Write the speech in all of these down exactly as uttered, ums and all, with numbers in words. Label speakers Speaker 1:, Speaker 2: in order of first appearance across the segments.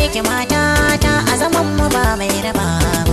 Speaker 1: ki mata ta a zaman mu ba mai raba mu.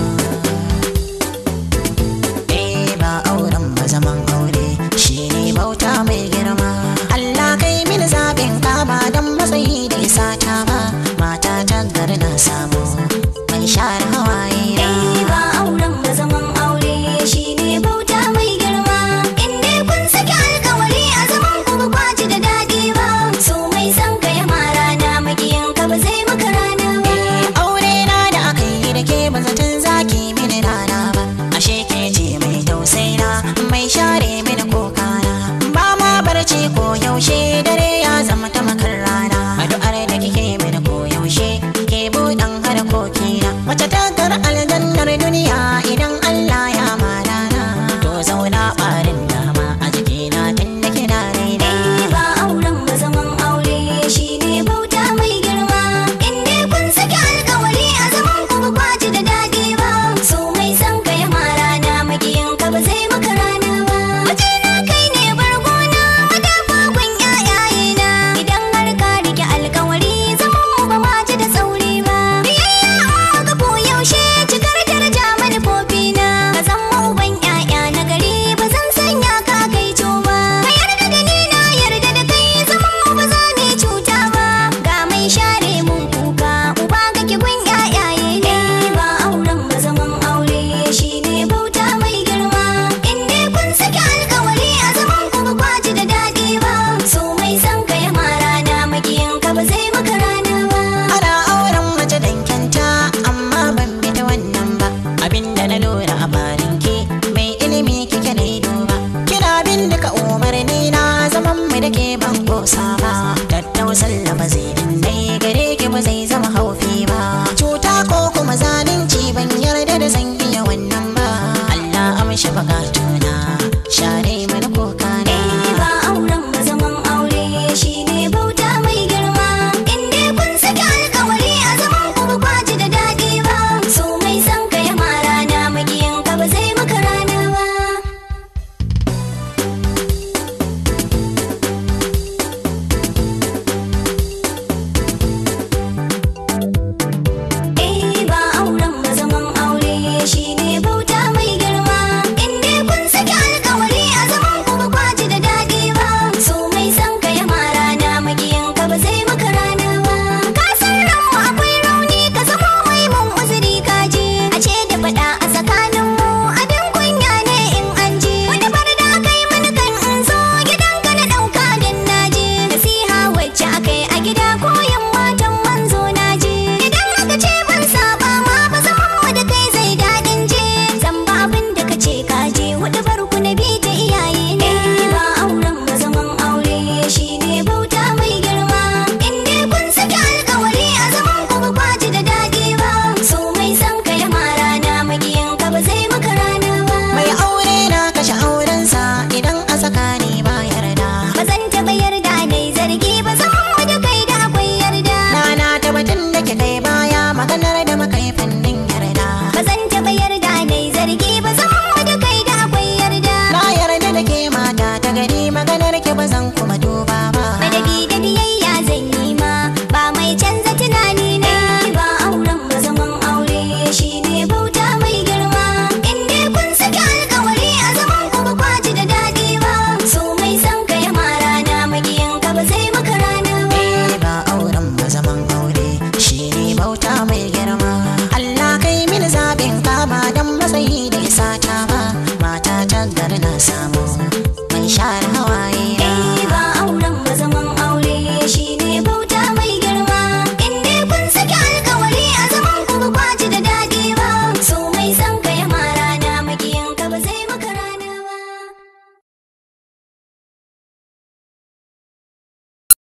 Speaker 1: Eh ba auren ba zaman aure shine bauta mai girma. Allah kai mini zaɓin ka ba dan matsayi da isa ta ba. Mata ta gari na samu mai share hawaye na.
Speaker 2: Eh ba auren ba zaman aure shine bauta mai girma. In dai kun saki alƙawari a zaman ku ba kwaci da daɗi ba. So mai san ka ya mara na makiyin ka ba zai maka rana ba.
Speaker 1: Eh aure na da aka yi da ke ba zaton zaki mini rana ba. Ashe ke ce mai tausayi na mai share mini kokana. Ba ma barci ko yaushe dare ya zama ta makar rana. Addu'ar da kike mini ko yaushe ke buɗan harkokina. Mace ta gar aljannar duniya idan Allah ya malana. To zauna ɓarin dama a jikina tun da kina raina.
Speaker 2: Eh ba auren ba zaman aure shine bauta mai girma. In dai kun saki alƙawari a zaman ku ba kwaci da daɗi ba. So mai san ka ya mara na makiyin ka ba zai maka rana ba. Mijina kai ne bargona madafa gun ƴaƴayena. Idan har ka rike alƙawari zaman mu ba ma ji da tsauri ba. Biyayya amma ga ko yaushe cikar daraja manufofina. Ka zama uban ƴaƴa na gari ba zan sanya ka kai ba. Ka yarda da ni na yarda da kai zaman mu ba za mu cuta ba. Ga mai share mun kuka uba kake gun ƴaƴaye ne. Ba auren ba zaman aure shine bauta mai girma. In dai kun saki alƙawari a zaman ku ba kwaci da daɗi ba. So mai san ka ya mara na makiyin ka ba zai maka rana ba.
Speaker 1: Ana auren mace dankanta amma ban bi ta wannan ba. Abinda na lura a barinki mai ilimi kike na duba. Kina bin duka umarni na zaman mu da ke ban kosa ba. Tattausan lafazi in dai gare ki ba zai zama haufi ba. Cuta ko kuma zalunci ban yarda da zan iya wannan ba. Allah amshi bukatuna share mana kokana.
Speaker 2: Eh ba auren ba zaman aure shine bauta mai girma. In dai kun saki alƙawari a zaman ku ba kwaci da daɗi ba. So mai san ka ya mara na makiyin ka ba zai maka rana ba. Eh ba auren ba zaman aure shine bauta mai girma. In dai kun saki alƙawari a zaman ku ba kwaci da daɗi ba. So mai san ka ya mara na makiyin ka ba zai maka rana ba. Ka san ranmu akwai rauni ka zama mai mun uzuri ka je. A ce da faɗa a tsakanin mu abin kunya ne in an je. Wani bar da kai mani kan in zo gidanka na ɗauka dan na je. Nasiha wacce akai a gida koyan matan manzo na je. Idan aka ce ban saba ma ba zaman mu da kai zai daɗin je. Zan ba abin da ka ce ka je huɗu barku na bi ta iyaye ne. Ba auren ba zaman aure shine bauta mai girma. In dai kun saki alƙawari a zaman ku ba kwaci da daɗi ba. So mai san ka ya mara na makiyin ka ba zai maka rana ba.
Speaker 1: Mai aure na kashe aurensa idan a tsakani ba yarda.
Speaker 2: Ba zan taɓa yarda nai zargi ba zaman mu da kai da akwai yarda.
Speaker 1: Rana ta batun da ke kai baya maganar da makai fannin yarda.
Speaker 2: Ba zan taɓa yarda nai zargi ba zaman mu da kai da akwai yarda.
Speaker 1: Na yarda da ke mata ta gari maganar ke ba zan kuma duba ba.
Speaker 2: Madadi da biyayya zan yi ma ba mai canza tunani na. Ba auren ba zaman aure shine bauta mai girma. In dai kun saki alƙawari a zaman ku ba kwaci da daɗi ba. So mai san ka ya mara na makiyin ka ba zai maka rana ba.
Speaker 1: Eh ba auren ba zaman aure shine bauta mai girma. Allah kai mini zaɓin ka ba dan matsayi da isa ta ba. Mata ta gari na samu mai share hawaye na.